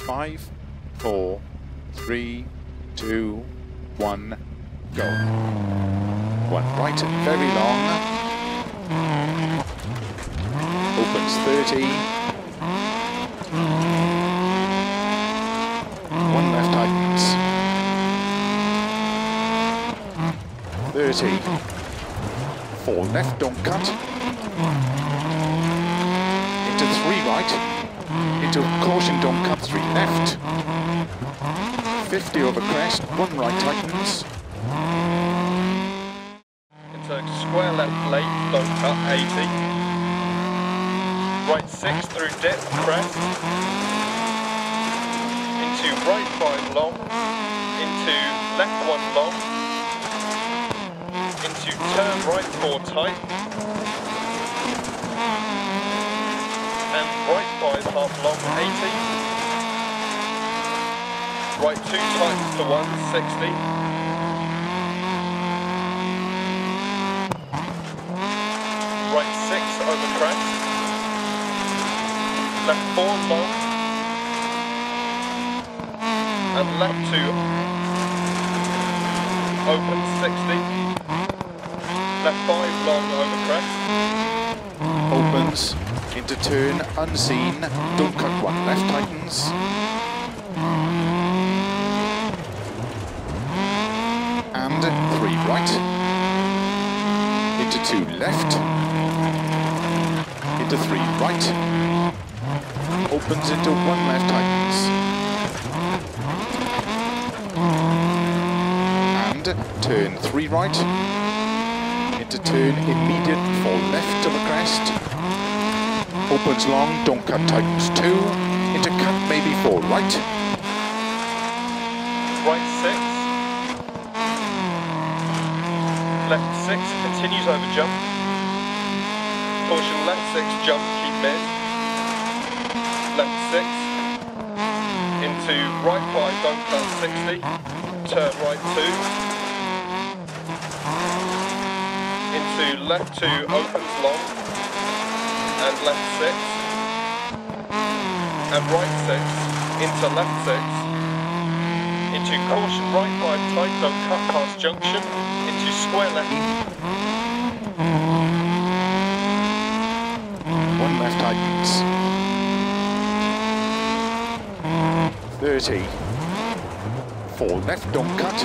5, 4, 3, 2, 1, go. One right, very long. Opens 30. One left tightens. 30. 4 left, don't cut. Into 3 right. Into caution, don't cut, 3 left. 50 over crest, 1 right tightens. Into square left late, don't cut, 80. Right 6 through dip, crest. Into right 5 long. Into left 1 long. Into turn right 4 tight. And right 5 half long, 80. Right 2 tightens to 1, 60. Right 6 over crest. Left 4 long. And left 2 open, 60. Left 5 long over crest. Opens, into turn, unseen, don't cut 1 left tightens. And 3 right. Into 2 left. Into 3 right. Opens into 1 left tightens. And turn 3 right. Into turn immediate 4 left of the crest. Opens long, don't cut, tightens 2. Into cut maybe 4 right. Right 6. Left 6 continues over jump. Caution left 6 jump, keep mid. Left 6. Into right 5, don't cut, 60. Turn right 2. Into left 2 opens long. And left 6. And right 6. Into left 6. Into caution right 5 tight, don't cut past junction. Into square left. 1 left tightens. 30. 4 left, don't cut.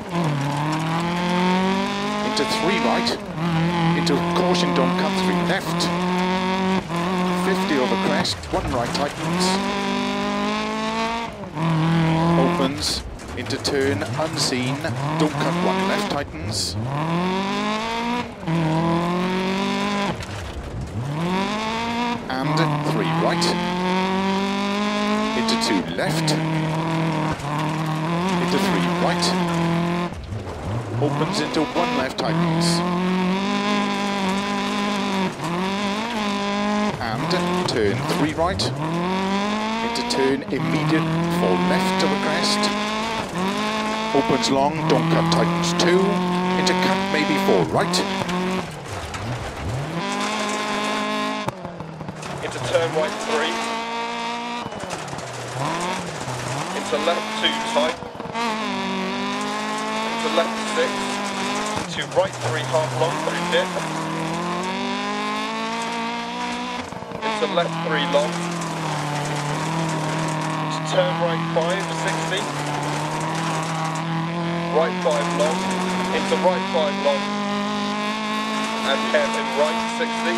Into 3 right. Into caution, don't cut, 3 left. 50 over crest, 1 right tightens. Opens, into turn, unseen, don't cut, 1 left tightens. And 3 right. Into 2 left. Into 3 right. Opens into 1 left tightens. And turn 3 right. Into turn immediate 4 left of the crest. Opens long, don't cut, tightens 2. Into cut maybe 4 right. Into turn right 3. Into left 2 tight. Into left 6. Into right 3 half long through dip. Into left 3 long. Into turn right 5, 60. Right 5 long. Into right 5 long. And hairpin right, 60.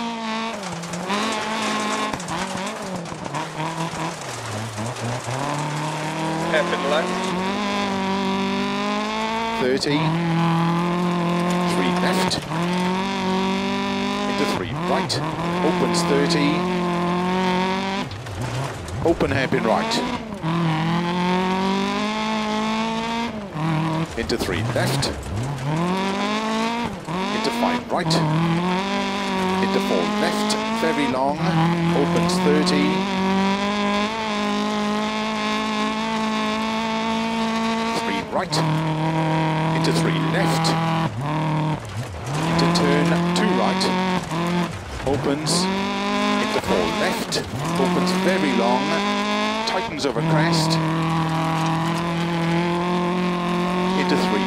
Hairpin left. 30. 3 left. Into 3 right. Opens 30. Open hairpin right. Into 3 left. Into 5 right. Into 4 left. Very long. Opens 30. 3 right. Into 3 left. Into turn 2 right. Opens into 4 left. Opens very long. tightens over crest, into 3.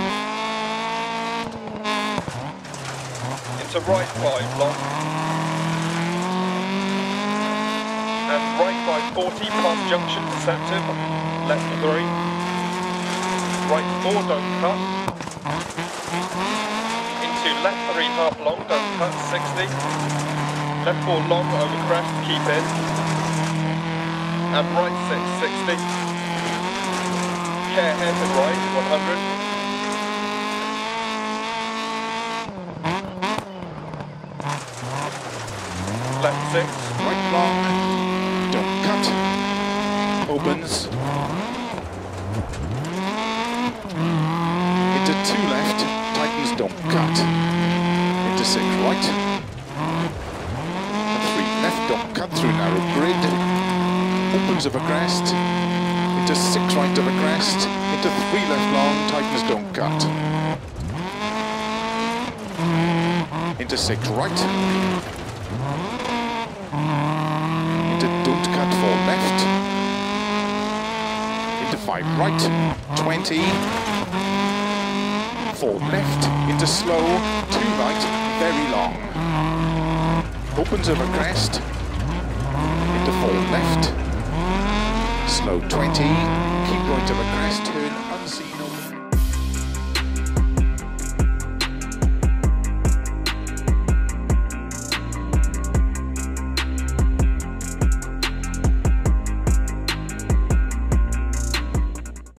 Into right 5 long. And right 540 past junction, deceptive. Left 3. Right 4, don't cut. Into left 3 half long, don't cut, 60. Left 4 long over crest, keep in. And right 6, 60. Care head and right, 100. Left 6. Right long, don't cut, opens, into 2 left, tightens, don't cut, into 6 right, and 3 left, don't cut through narrow grid, opens over crest, into 6 right over crest, into 3 left long, tightens, don't cut, into 6 right, into don't cut 4 left, into 5 right, 20, 4 left, into slow, 2 right, very long, opens over crest, into 4 left, slow 20, keep right over crest, turn